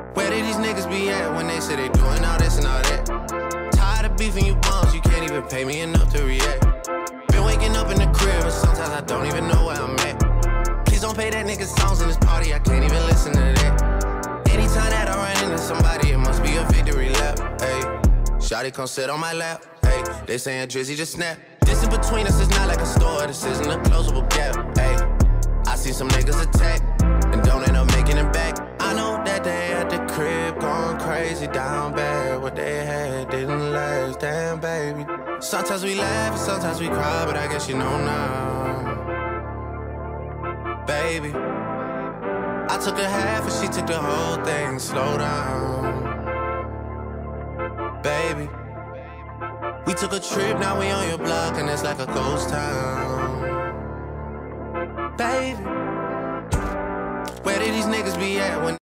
Where did these niggas be at when they say they doing all this and all that? Tired of beefing you bums, you can't even pay me enough to react. Been waking up in the crib, but sometimes I don't even know where I'm at. Please don't pay that nigga songs in this party, I can't even listen to that. Anytime that I run into somebody, it must be a victory lap. Ayy, shawty come sit on my lap. Ayy, they saying Drizzy just snap. This in between us is not like a store, this isn't a closable gap. Ayy, I see some niggas attack and don't end up making it back. I know that they at the crib going crazy, down bad. What they had didn't last, damn baby. Sometimes we laugh and sometimes we cry, but I guess you know now, baby. I took a half and she took the whole thing. Slow down, baby. We took a trip, now we on your block and it's like a ghost town, baby. Where did these niggas be at when